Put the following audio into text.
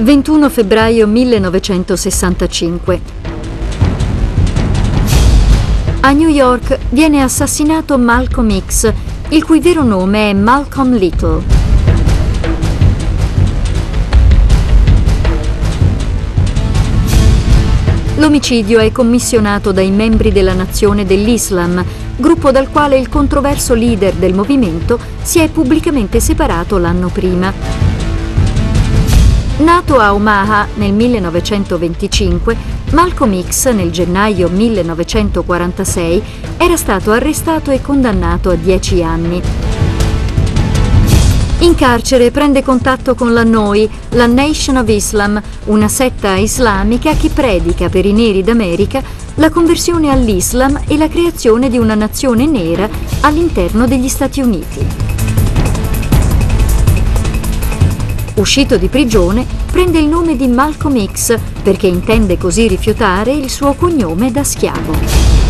21 febbraio 1965. A New York viene assassinato Malcolm X, il cui vero nome è Malcolm Little. L'omicidio è commissionato dai membri della Nazione dell'Islam, gruppo dal quale il controverso leader del movimento si è pubblicamente separato l'anno prima. Nato a Omaha nel 1925, Malcolm X nel gennaio 1946 era stato arrestato e condannato a 10 anni. In carcere prende contatto con la NOI, la Nation of Islam, una setta islamica che predica per i neri d'America la conversione all'Islam e la creazione di una nazione nera all'interno degli Stati Uniti. Uscito di prigione, prende il nome di Malcolm X perché intende così rifiutare il suo cognome da schiavo.